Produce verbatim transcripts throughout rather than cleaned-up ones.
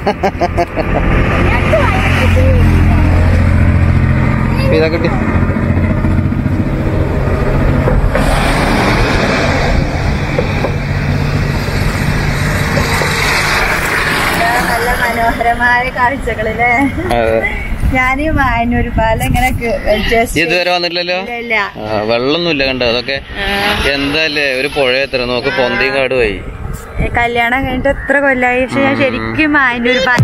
ഇതാ കിട്ടി. നല്ല മനോഹരമായ കാഴ്ചകളില്ലേ. ഞാനീ മായന്നൂർ പാലം ഇങ്ങനെ ഇതുവരെ വന്നിട്ടില്ലല്ലോ. വെള്ളമൊന്നുമില്ല കണ്ടോ. അതൊക്കെ എന്താല്ലേ ഒരു പുഴ എത്ര നോക്ക്. പൊന്തിയും കാട് പോയി. കല്യാണം കഴിഞ്ഞിട്ട് എത്ര കൊല്ലായി. പക്ഷെ ഞാൻ ശരിക്കും മായന്നൂർ പാലം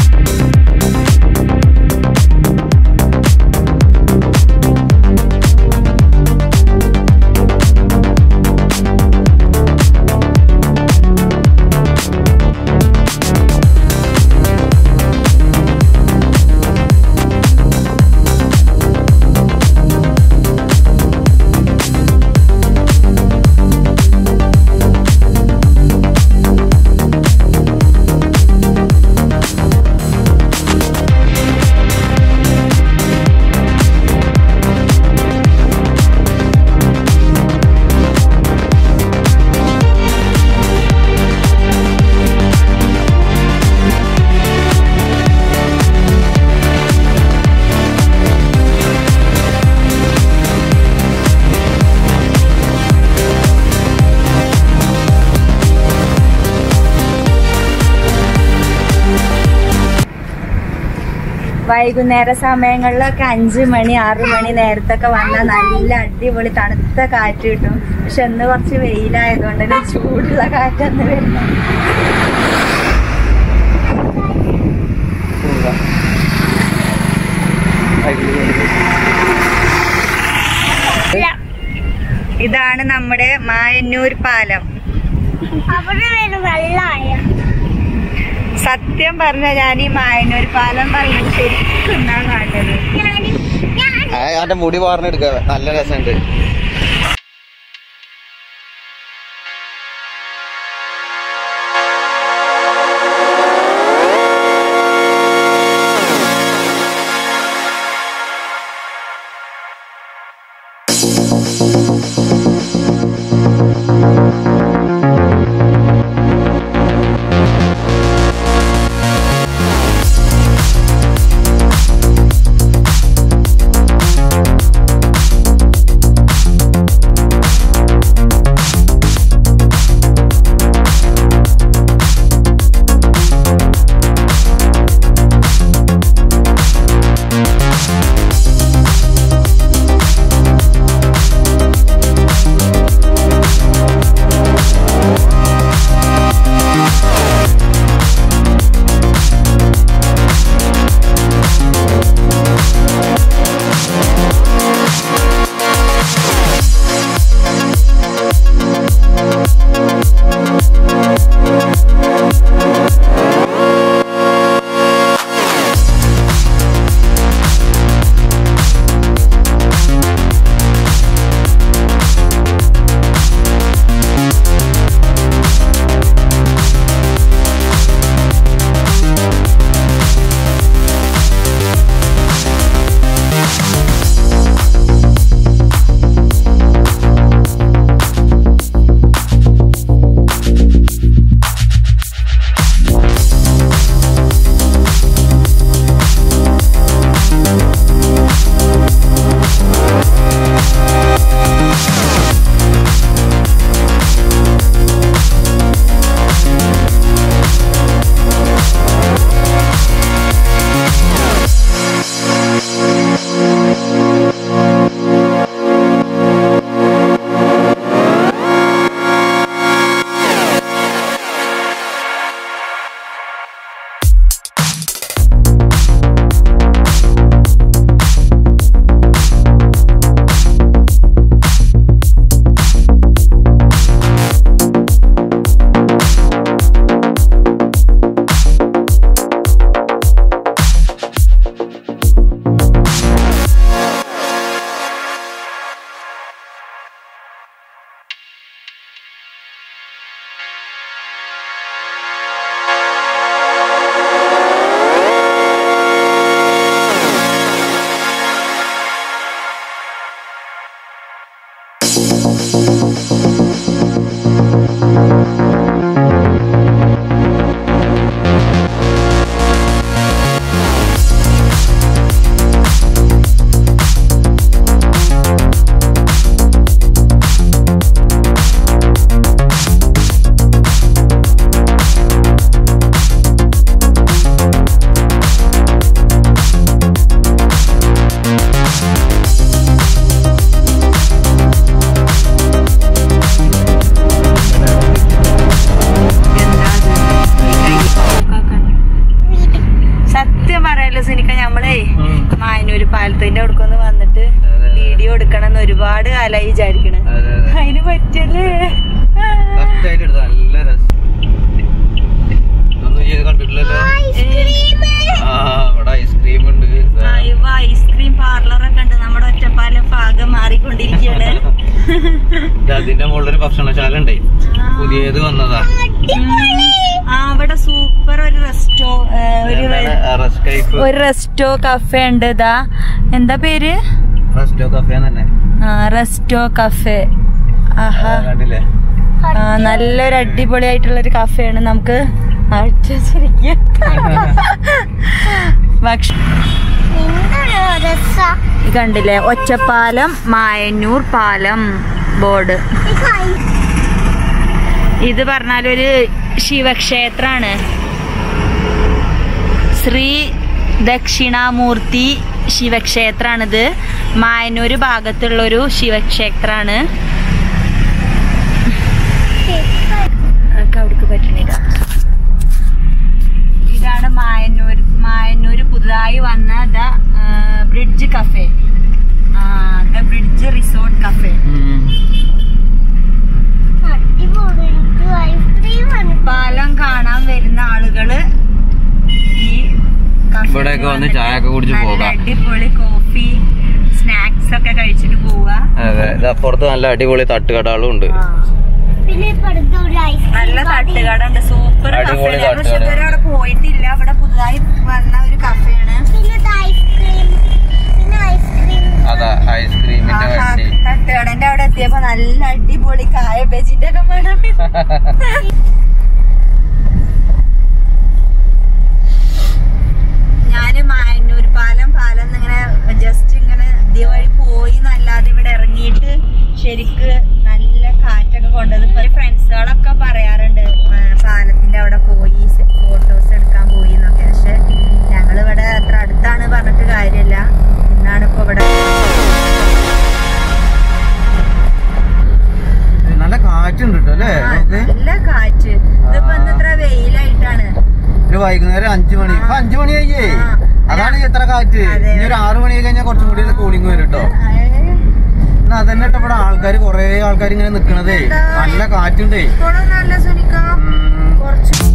വൈകുന്നേര സമയങ്ങളിലൊക്കെ അഞ്ചു മണി ആറു മണി നേരത്തൊക്കെ വന്നാൽ നല്ല അടിപൊളി തണുത്ത കാറ്റ് കിട്ടും. പക്ഷെ ഇന്ന് കുറച്ച് വെയിലായതുകൊണ്ട് തന്നെ ചൂടുള്ള കാറ്റൊന്ന് വരുന്നു. ഇതാണ് നമ്മുടെ മായന്നൂർ പാലം. സത്യം പറഞ്ഞ ഞാൻ ഈ മായന്നൂർ പാലം പറയുന്നത് ശരിക്കും എന്നാണ് കണ്ടത്. അതിന്റെ മുടി വാർന്നെടുക്ക നല്ല രസമുണ്ട്. ഒരുപാട് കാലായി വിചാരിക്കണേ. അതിന് പറ്റല്ലേ? നല്ല രസം. കണ്ടിട്ടില്ലല്ലോ. ഇവിടെ ഐസ്ക്രീം ഉണ്ട്. ഐസ്ക്രീം പാർലറൊക്കെ ഉണ്ട്. നമ്മുടെ ഒറ്റപ്പാലം ഭാഗം മാറിക്കൊണ്ടിരിക്കുകയാണ്. അതിന്റെ മുകളിലൊരു ഭക്ഷണശാല ഉണ്ട്, പുതിയത് വന്നതാ. ആ അവിടെ സൂപ്പർ ഒരു റെസ്റ്റോ ഒരു റെസ്റ്റോ കഫേ ഉണ്ട്. ഇതാ എന്താ പേര്? റെസ്റ്റോ കഫേ തന്നെ. ആ റെസ്റ്റോ കഫേ. ആഹാ കണ്ടില്ലേ? ആ നല്ലൊരു അടിപൊളിയായിട്ടുള്ള ഒരു കഫേയാണ്. നമുക്ക് കണ്ടില്ലേ ഒറ്റപ്പാലം മായന്നൂർ പാലം ബോർഡ്. ഇത് പറഞ്ഞാലൊരു ശിവക്ഷേത്രാണ്. ശ്രീ ദക്ഷിണാമൂർത്തി ശിവക്ഷേത്രാണിത്. മായന്നൂര് ഭാഗത്തുള്ളൊരു ശിവക്ഷേത്രാണ്. അവിടേക്ക് പറ്റുന്നില്ല. ഇതാണ് മായന്നൂർ മായന്നൂര് പുതുതായി വന്ന the bridge cafe. The bridge resort cafe. പാലം കാണാൻ വരുന്ന ആളുകള് ഈ ഇവിടെയൊക്കെ വന്ന് ചായ ഒക്കെ കുടിച്ച് പോകാം. അടിപൊളി കോഫി സ്നാക്സ് ഒക്കെ കഴിച്ചിട്ട് പോവാ. അതെ, അപ്പുറത്ത് നല്ല അടിപൊളി തട്ടുകടകളും ഉണ്ട്. നല്ല തട്ടുകട ഉണ്ട്. Super cafe. പക്ഷെ ഇതുവരെ അവിടെ പോയിട്ടില്ല. അവിടെ പുതുതായി വന്ന ഒരു കഫേയാണ്. അതാ ഐസ്ക്രീമിന്റെ തട്ടുകടന്റെ അവിടെ എത്തിയപ്പോ നല്ല അടിപൊളി കായ ബജിന്റെ ഒക്കെ മണം. ഞാന് മായന്നൂർ പാലം പാലം ഇങ്ങനെ ജസ്റ്റ് ഇങ്ങനെ ഇതുവഴി പോയി എന്നല്ലാതെ ഇവിടെ ഇറങ്ങിയിട്ട് ശരിക്ക് നല്ല കാറ്റൊക്കെ കൊണ്ടത്. ഇപ്പൊ ഫ്രണ്ട്സുകളൊക്കെ പറയാറുണ്ട് പാലത്തിന്റെ അവിടെ പോയി ഫോട്ടോസ് എടുക്കാൻ പോയി എന്നൊക്കെ. പക്ഷെ ഞങ്ങളിവിടെ അത്ര അടുത്താണ് പറഞ്ഞിട്ട് കാര്യമില്ല. ഇന്നാണ് ഇപ്പൊ ഇവിടെ നല്ല കാറ്റുണ്ട് അല്ലേ? നല്ല കാറ്റ്. ഇതിപ്പോ ഇത്ര വെയിലായിട്ടാണ്. ഒരു വൈകുന്നേരം അഞ്ചു മണി. ഇപ്പൊ അഞ്ചു മണി ആയില്ലേ? അതാണ് എത്ര കാറ്റ്. ഇനി ഒരു ആറു മണി കഴിഞ്ഞാൽ കുറച്ചും കൂടി കൂളിങ് വരും കേട്ടോ. അതന്നെ കേട്ടോ, ഇവിടെ ആൾക്കാര് കൊറേ ആൾക്കാർ ഇങ്ങനെ നിക്കണതേ. നല്ല കാറ്റുണ്ടേ. നല്ല സുനിക്കാം കുറച്ച്